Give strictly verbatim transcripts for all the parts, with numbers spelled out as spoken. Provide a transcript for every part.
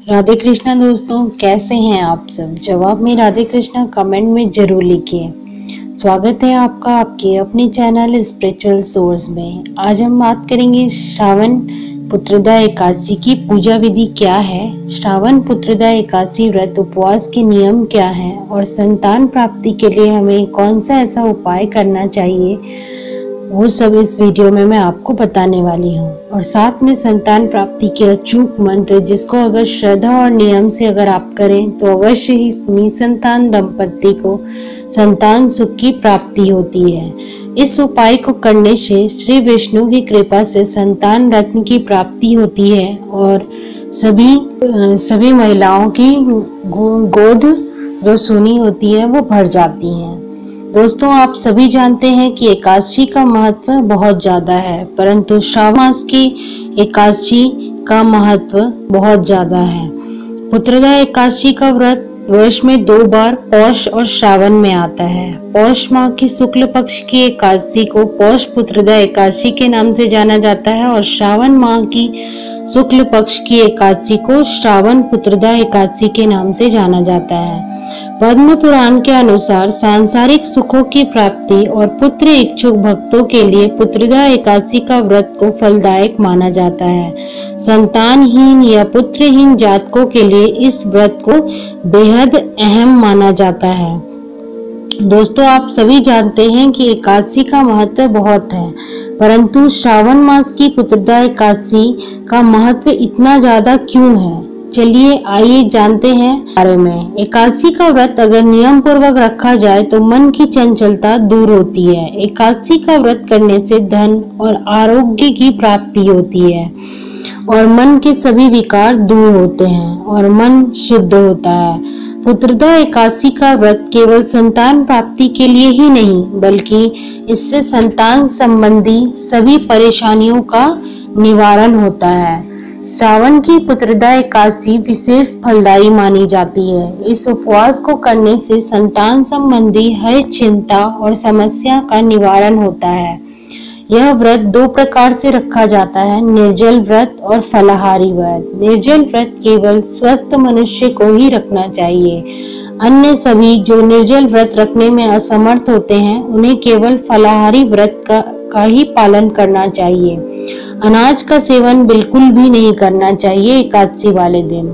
राधे कृष्णा दोस्तों, कैसे हैं आप सब। जवाब में राधे कृष्णा कमेंट में जरूर लिखिए। स्वागत है आपका आपके अपने चैनल स्पिरिचुअल सोर्स में। आज हम बात करेंगे श्रावण पुत्रदा एकादशी की पूजा विधि क्या है, श्रावण पुत्रदा एकादशी व्रत उपवास के नियम क्या हैं और संतान प्राप्ति के लिए हमें कौन सा ऐसा उपाय करना चाहिए, वो सब इस वीडियो में मैं आपको बताने वाली हूँ। और साथ में संतान प्राप्ति के अचूक मंत्र, जिसको अगर श्रद्धा और नियम से अगर आप करें तो अवश्य ही निसंतान दंपति को संतान सुख की प्राप्ति होती है। इस उपाय को करने से श्री विष्णु की कृपा से संतान रत्न की प्राप्ति होती है और सभी सभी महिलाओं की गोद जो सुनी होती है वो भर जाती हैं। दोस्तों, आप सभी जानते हैं कि एकादशी का महत्व बहुत ज्यादा है, परंतु श्रावण मास की एकादशी का महत्व बहुत ज्यादा है। पुत्रदा एकादशी का व्रत वर्ष में दो बार पौष और श्रावण में आता है। पौष माह की शुक्ल पक्ष की एकादशी को पौष पुत्रदा एकादशी के नाम से जाना जाता है और श्रावण माह की शुक्ल पक्ष की एकादशी को श्रावण पुत्रदा एकादशी के नाम से जाना जाता है। पद्म पुराण के अनुसार सांसारिक सुखों की प्राप्ति और पुत्र इच्छुक भक्तों के लिए पुत्रदा एकादशी का व्रत को फलदायक माना जाता है। संतानहीन या पुत्रहीन जातकों के लिए इस व्रत को बेहद अहम माना जाता है। दोस्तों, आप सभी जानते हैं कि एकादशी का महत्व बहुत है, परंतु श्रावण मास की पुत्रदा एकादशी का महत्व इतना ज्यादा क्यों है, चलिए आइए जानते हैं बारे में। एकादशी का व्रत अगर नियम पूर्वक रखा जाए तो मन की चंचलता दूर होती है। एकादशी का व्रत करने से धन और आरोग्य की प्राप्ति होती है और मन के सभी विकार दूर होते हैं और मन शुद्ध होता है। पुत्रदा एकादशी का व्रत केवल संतान प्राप्ति के लिए ही नहीं, बल्कि इससे संतान संबंधी सभी परेशानियों का निवारण होता है। श्रावण की पुत्रदा एकादशी विशेष फलदायी मानी जाती है। इस उपवास को करने से संतान संबंधी हर चिंता और समस्या का निवारण होता है। यह व्रत दो प्रकार से रखा जाता है, निर्जल व्रत और फलाहारी व्रत। निर्जल व्रत केवल स्वस्थ मनुष्य को ही रखना चाहिए। अन्य सभी जो निर्जल व्रत रखने में असमर्थ होते हैं, उन्हें केवल फलाहारी व्रत का, का ही पालन करना चाहिए। अनाज का सेवन बिल्कुल भी नहीं करना चाहिए एकादशी वाले दिन।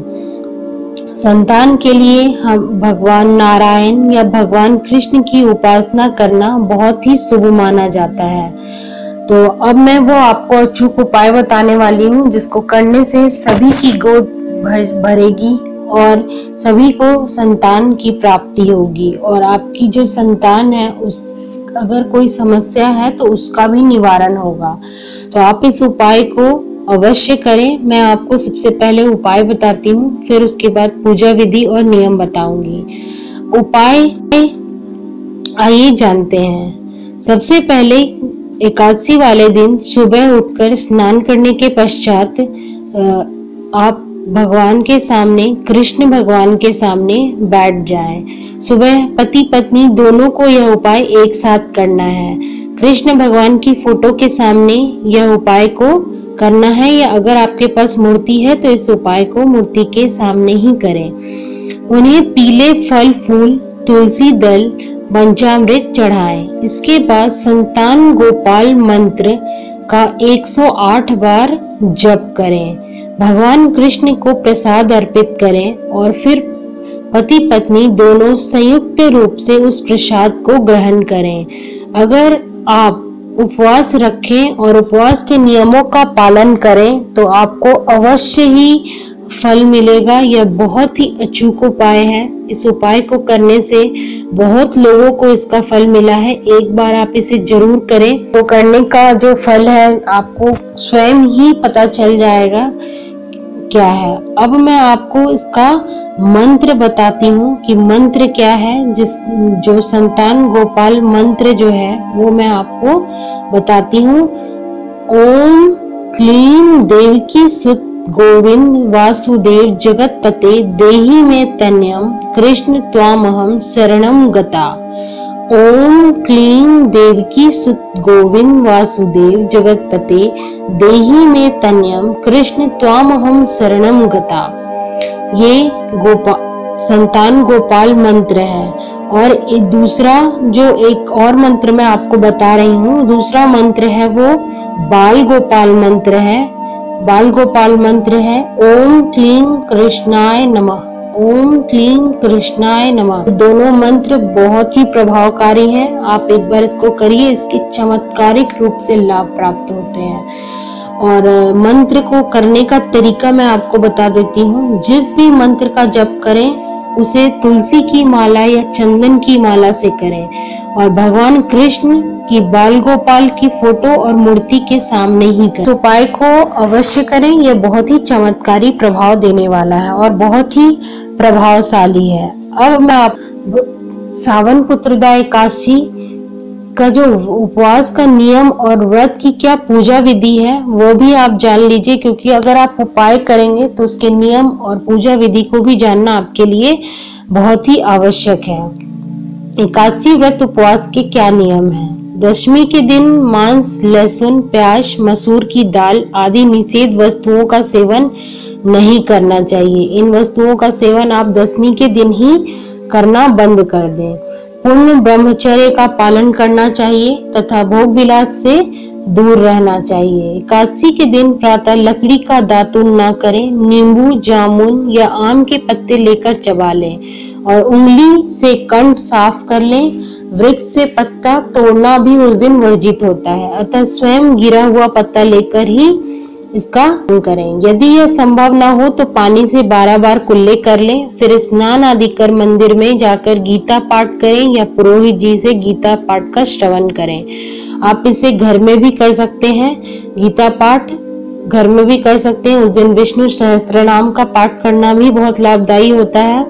संतान के लिए हम भगवान नारायण या भगवान कृष्ण की उपासना करना बहुत ही शुभ माना जाता है। तो अब मैं वो आपको अचूक उपाय बताने वाली हूँ, जिसको करने से सभी की गोद भर भरेगी और सभी को संतान की प्राप्ति होगी और आपकी जो संतान है उस अगर कोई समस्या है तो उसका भी निवारण होगा। तो आप इस उपाय को अवश्य करें। मैं आपको सबसे पहले उपाय बताती हूँ, फिर उसके बाद पूजा विधि और नियम बताऊंगी। उपाय आइए जानते हैं। सबसे पहले एकादशी वाले दिन सुबह उठकर स्नान करने के पश्चात आप भगवान के सामने, कृष्ण भगवान के सामने बैठ जाएं। सुबह पति पत्नी दोनों को यह उपाय एक साथ करना है। कृष्ण भगवान की फोटो के सामने यह उपाय को करना है, या अगर आपके पास मूर्ति है तो इस उपाय को मूर्ति के सामने ही करें। उन्हें पीले फल फूल, तुलसी दल, पंचामृत चढ़ाएं। इसके बाद संतान गोपाल मंत्र का एक सौ आठ बार जप करें। भगवान कृष्ण को प्रसाद अर्पित करें और फिर पति पत्नी दोनों संयुक्त रूप से उस प्रसाद को ग्रहण करें। अगर आप उपवास रखें और उपवास के नियमों का पालन करें तो आपको अवश्य ही फल मिलेगा। यह बहुत ही अचूक उपाय है। इस उपाय को करने से बहुत लोगों को इसका फल मिला है। एक बार आप इसे जरूर करें, तो करने का जो फल है आपको स्वयं ही पता चल जाएगा क्या है। अब मैं आपको इसका मंत्र बताती हूँ कि मंत्र क्या है। जिस जो संतान गोपाल मंत्र जो है वो मैं आपको बताती हूँ। ओम क्लीम देवकी सुत गोविंद वासुदेव जगतपते देहि में तन्यम कृष्ण त्वामहं शरणं गता। ओम क्लीं देवकी सुत गोविंद वासुदेव जगतपते देहि में तन्यम कृष्ण त्वामहं शरणं गता। ये गोपा संतान गोपाल मंत्र है। और एक दूसरा जो एक और मंत्र मैं आपको बता रही हूँ, दूसरा मंत्र है वो बाल गोपाल मंत्र है। बाल गोपाल मंत्र है ओम क्लीं कृष्णाय नमः। ओम क्लीं कृष्णाय नमः। दोनों मंत्र बहुत ही प्रभावकारी हैं। आप एक बार इसको करिए, इसके चमत्कारिक रूप से लाभ प्राप्त होते हैं। और मंत्र को करने का तरीका मैं आपको बता देती हूँ। जिस भी मंत्र का जप करें उसे तुलसी की माला या चंदन की माला से करें और भगवान कृष्ण की बाल गोपाल की फोटो और मूर्ति के सामने ही करें। इस उपाय को अवश्य करें, यह बहुत ही चमत्कारी प्रभाव देने वाला है और बहुत ही प्रभावशाली है। अब मैं आप सावन पुत्रदा एकादशी का जो उपवास का नियम और व्रत की क्या पूजा विधि है वो भी आप जान लीजिए, क्योंकि अगर आप उपाय करेंगे तो उसके नियम और पूजा विधि को भी जानना आपके लिए बहुत ही आवश्यक है। एकादशी व्रत उपवास के क्या नियम हैं? दशमी के दिन मांस, लहसुन, प्याज, मसूर की दाल आदि निषेध वस्तुओं का सेवन नहीं करना चाहिए। इन वस्तुओं का सेवन आप दशमी के दिन ही करना बंद कर दें। पूर्ण ब्रह्मचर्य का पालन करना चाहिए तथा भोग विलास से दूर रहना चाहिए। एकादशी के दिन प्रातः लकड़ी का दातुन न करें। नींबू, जामुन या आम के पत्ते लेकर चबा लें और उंगली से कंठ साफ कर लें। वृक्ष से पत्ता तोड़ना भी उस दिन वर्जित होता है, अतः स्वयं गिरा हुआ पत्ता लेकर ही इसका करें। यदि यह संभव ना हो तो पानी से बारह बार कुल्ले कर लें, फिर स्नान आदि कर मंदिर में जाकर गीता पाठ करें या पुरोहित जी से गीता पाठ का श्रवण करें। आप इसे घर में भी कर सकते हैं। गीता पाठ घर में भी कर सकते हैं। उस दिन विष्णु सहस्त्र नाम का पाठ करना भी बहुत लाभदायी होता है।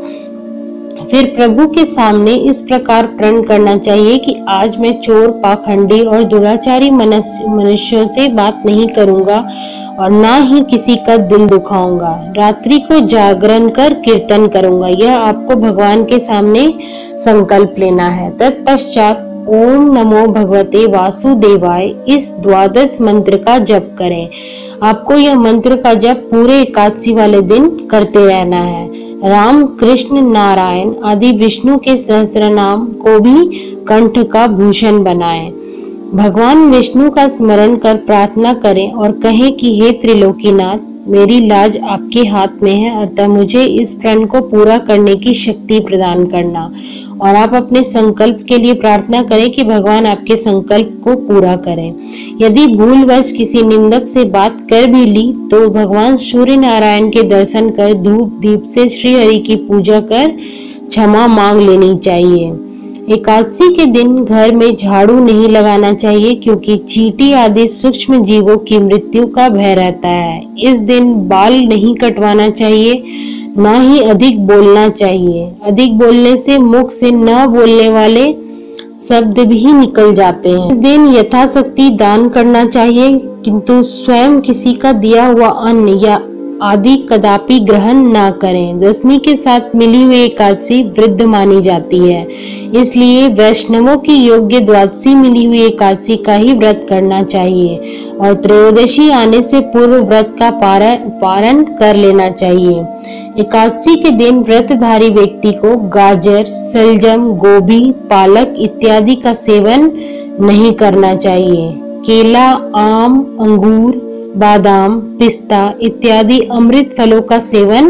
फिर प्रभु के सामने इस प्रकार प्रण करना चाहिए कि आज मैं चोर, पाखंडी और दुराचारी मनुष्यों से बात नहीं करूंगा और ना ही किसी का दिल दुखाऊंगा। रात्रि को जागरण कर कीर्तन करूंगा। यह आपको भगवान के सामने संकल्प लेना है। तत्पश्चात ओम नमो भगवते वासुदेवाय इस द्वादश मंत्र का जप करें। आपको यह मंत्र का जप पूरे एकादशी वाले दिन करते रहना है। राम, कृष्ण, नारायण आदि विष्णु के सहस्त्र नाम को भी कंठ का भूषण बनाएं। भगवान विष्णु का स्मरण कर प्रार्थना करें और कहें कि हे त्रिलोकीनाथ, मेरी लाज आपके हाथ में है, अतः मुझे इस प्रण को पूरा करने की शक्ति प्रदान करना। और आप अपने संकल्प के लिए प्रार्थना करें कि भगवान आपके संकल्प को पूरा करें। यदि भूलवश किसी निंदक से बात कर भी ली तो भगवान सूर्य नारायण के दर्शन कर धूप दीप से श्री हरि की पूजा कर क्षमा मांग लेनी चाहिए। एकादशी के दिन घर में झाड़ू नहीं लगाना चाहिए, क्योंकि चींटी आदि सूक्ष्म जीवों की मृत्यु का भय रहता है। इस दिन बाल नहीं कटवाना चाहिए, ना ही अधिक बोलना चाहिए। अधिक बोलने से मुख से न बोलने वाले शब्द भी निकल जाते हैं। इस दिन यथाशक्ति दान करना चाहिए, किंतु स्वयं किसी का दिया हुआ अन्न या आदि कदापि ग्रहण ना करें। दशमी के साथ मिली हुई एकादशी वृद्ध मानी जाती है, इसलिए वैष्णवों की योग्य द्वादशी मिली हुई एकादशी का ही व्रत करना चाहिए और त्रयोदशी आने से पूर्व व्रत का पारण पारण कर लेना चाहिए। एकादशी के दिन व्रतधारी व्यक्ति को गाजर, सलजम, गोभी, पालक इत्यादि का सेवन नहीं करना चाहिए। केला, आम, अंगूर, बादाम, पिस्ता इत्यादि अमृत फलों का सेवन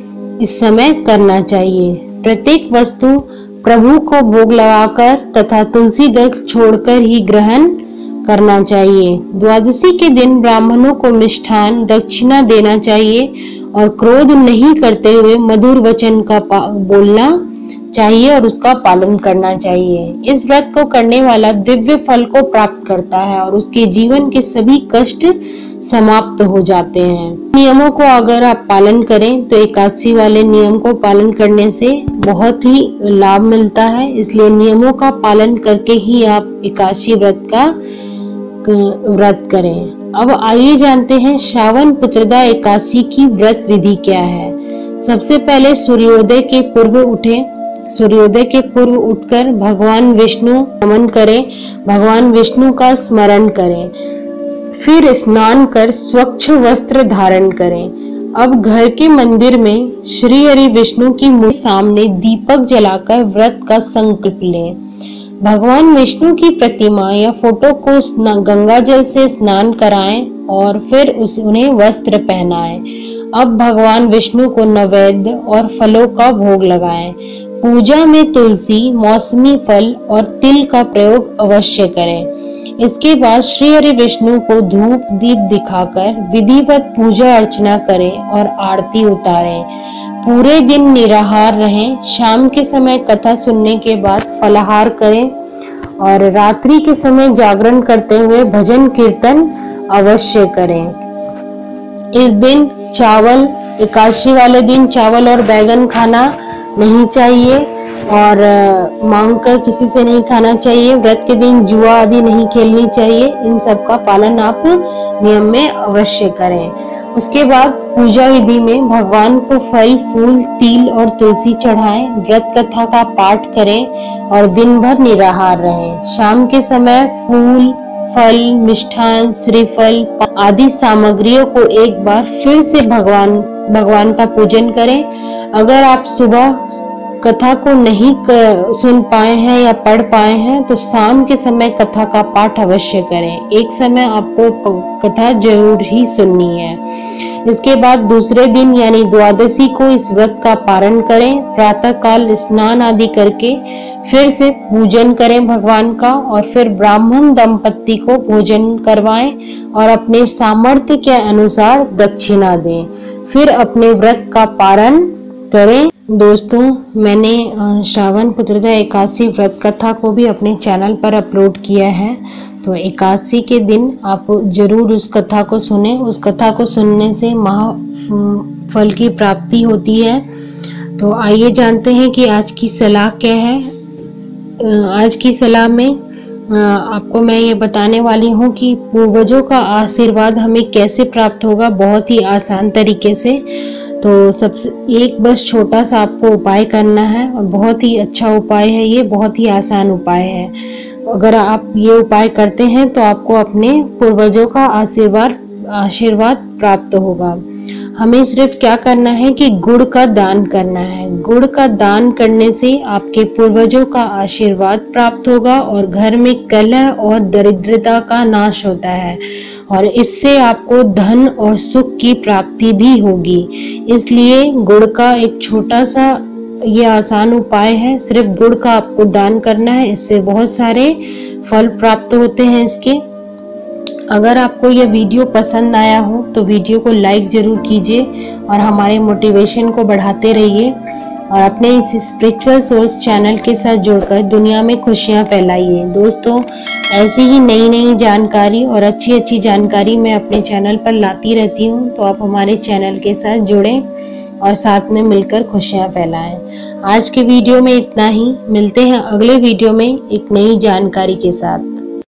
इस समय करना चाहिए। प्रत्येक वस्तु प्रभु को भोग लगाकर तथा तुलसी दल छोड़कर ही ग्रहण करना चाहिए। द्वादशी के दिन ब्राह्मणों को मिष्ठान दक्षिणा देना चाहिए और क्रोध नहीं करते हुए मधुर वचन का बोलना चाहिए और उसका पालन करना चाहिए। इस व्रत को करने वाला दिव्य फल को प्राप्त करता है और उसके जीवन के सभी कष्ट समाप्त हो जाते हैं। नियमों को अगर आप पालन करें तो एकादशी वाले नियम को पालन करने से बहुत ही लाभ मिलता है, इसलिए नियमों का पालन करके ही आप एकादशी व्रत का व्रत करें। अब आइए जानते हैं श्रावण पुत्रदा एकादशी की व्रत विधि क्या है। सबसे पहले सूर्योदय के पूर्व उठे सूर्योदय के पूर्व उठकर भगवान विष्णु नमन करें, भगवान विष्णु का स्मरण करें। फिर स्नान कर स्वच्छ वस्त्र धारण करें। अब घर के मंदिर में श्री हरि विष्णु की मूर्ति सामने दीपक जलाकर व्रत का संकल्प लें। भगवान विष्णु की प्रतिमा या फोटो को गंगा जल से स्नान कराएं और फिर उस उन्हें वस्त्र पहनाएं। अब भगवान विष्णु को नैवेद्य और फलों का भोग लगाएं। पूजा में तुलसी, मौसमी फल और तिल का प्रयोग अवश्य करें। इसके बाद श्री हरि विष्णु को धूप दीप दिखाकर विधिवत पूजा अर्चना करें और आरती उतारें। पूरे दिन निराहार रहें। शाम के समय कथा सुनने के बाद फलाहार करें और रात्रि के समय जागरण करते हुए भजन कीर्तन अवश्य करें। इस दिन चावल, एकादशी वाले दिन चावल और बैगन खाना नहीं चाहिए और मांग कर किसी से नहीं खाना चाहिए। व्रत के दिन जुआ आदि नहीं खेलनी चाहिए। इन सब का पालन आप नियम में अवश्य करें। उसके बाद पूजा विधि में भगवान को फल, फूल, तिल और तुलसी चढ़ाएं। व्रत कथा का पाठ करें और दिन भर निराहार रहें। शाम के समय फूल, फल, मिष्ठान, श्रीफल आदि सामग्रियों को एक बार फिर से भगवान भगवान का पूजन करें। अगर आप सुबह कथा को नहीं सुन पाए हैं या पढ़ पाए हैं तो शाम के समय कथा का पाठ अवश्य करें। एक समय आपको कथा जरूर ही सुननी है। इसके बाद दूसरे दिन यानी द्वादशी को इस व्रत का पारण करें। प्रातः काल स्नान आदि करके फिर से पूजन करें भगवान का और फिर ब्राह्मण दंपत्ति को भोजन करवाएं और अपने सामर्थ्य के अनुसार दक्षिणा दें। फिर अपने व्रत का पारण करें। दोस्तों, मैंने श्रावण पुत्रदा एकादशी व्रत कथा को भी अपने चैनल पर अपलोड किया है, तो एकादशी के दिन आप जरूर उस कथा को सुने। उस कथा को सुनने से महा फल की प्राप्ति होती है। तो आइए जानते हैं कि आज की सलाह क्या है। आज की सलाह में आपको मैं ये बताने वाली हूँ कि पूर्वजों का आशीर्वाद हमें कैसे प्राप्त होगा, बहुत ही आसान तरीके से। तो सबसे एक बस छोटा सा आपको उपाय करना है और बहुत ही अच्छा उपाय है ये, बहुत ही आसान उपाय है। अगर आप ये उपाय करते हैं तो आपको अपने पूर्वजों का आशीर्वाद आशीर्वाद प्राप्त होगा। हमें सिर्फ क्या करना है कि गुड़ का दान करना है। गुड़ का दान करने से आपके पूर्वजों का आशीर्वाद प्राप्त होगा और घर में कलह और दरिद्रता का नाश होता है और इससे आपको धन और सुख की प्राप्ति भी होगी। इसलिए गुड़ का एक छोटा सा ये आसान उपाय है। सिर्फ गुड़ का आपको दान करना है, इससे बहुत सारे फल प्राप्त होते हैं इसके। अगर आपको यह वीडियो पसंद आया हो तो वीडियो को लाइक जरूर कीजिए और हमारे मोटिवेशन को बढ़ाते रहिए और अपने इस स्पिरिचुअल सोर्स चैनल के साथ जुड़कर दुनिया में खुशियां फैलाइए। दोस्तों, ऐसी ही नई नई जानकारी और अच्छी अच्छी जानकारी मैं अपने चैनल पर लाती रहती हूं, तो आप हमारे चैनल के साथ जुड़ें और साथ में मिलकर खुशियां फैलाएं। आज के वीडियो में इतना ही। मिलते हैं अगले वीडियो में एक नई जानकारी के साथ।